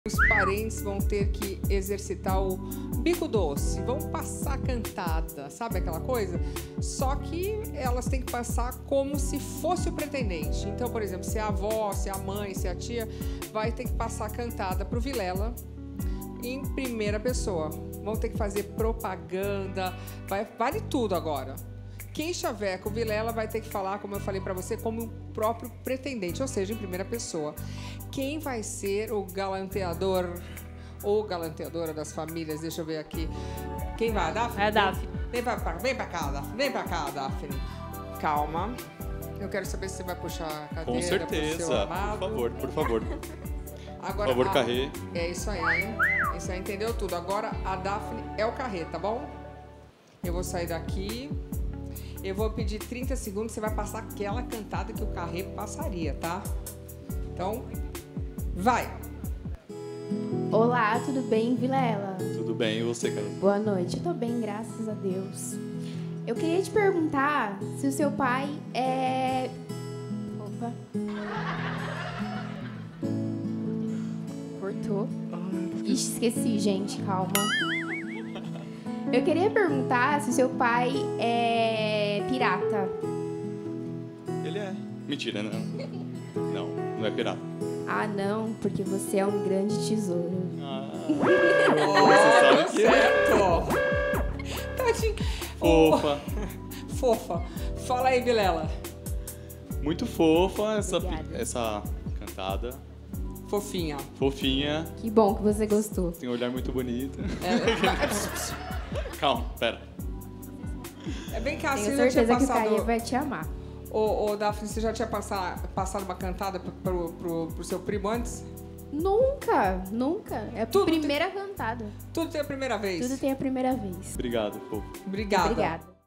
Os parentes vão ter que exercitar o bico doce, vão passar cantada, sabe aquela coisa? Só que elas têm que passar como se fosse o pretendente. Então, por exemplo, se a avó, se a mãe, se a tia, vai ter que passar cantada pro Vilela em primeira pessoa. Vão ter que fazer propaganda, vale tudo agora. Quem chaveca o Vilela vai ter que falar, como eu falei pra você, como o próprio pretendente, ou seja, em primeira pessoa. Quem vai ser o galanteador ou galanteadora das famílias? Deixa eu ver aqui. Quem vai? A Daphne? É a Daphne. Vem pra cá, Daphne. Vem pra cá, Daphne. Calma. Eu quero saber se você vai puxar a cadeira. Com certeza. Pro seu amado. Por favor. Agora, por favor, Carrê. É isso aí. Isso aí, entendeu tudo. Agora a Daphne é o Carrê, tá bom? Eu vou sair daqui. Eu vou pedir 30 segundos, você vai passar aquela cantada que o Carrê passaria, tá? Então, vai! Olá, tudo bem, Vilela? Tudo bem, e você, Carrê? Boa noite, eu tô bem, graças a Deus. Eu queria te perguntar se o seu pai é... Opa. Cortou. Ixi, esqueci, gente, calma. Eu queria perguntar se o seu pai é pirata. Ele é. Mentira, não. Não é pirata. Ah, não, porque você é um grande tesouro. Você sabe que é. Certo! Tadinho. Fofa. Fofa. Fala aí, Vilela. Muito fofa Obrigada. essa cantada. Fofinha. Fofinha. Que bom que você gostou. Tem um olhar muito bonito. É, Calma, pera. vem cá, Tenho você já tinha certeza que o Caio passado... vai te amar. Ô, Daphne, você já tinha passado uma cantada pro seu primo antes? Nunca. É a Tudo primeira cantada. Tudo tem a primeira vez. Tudo tem a primeira vez. Obrigado, fofo. Obrigada. Obrigada.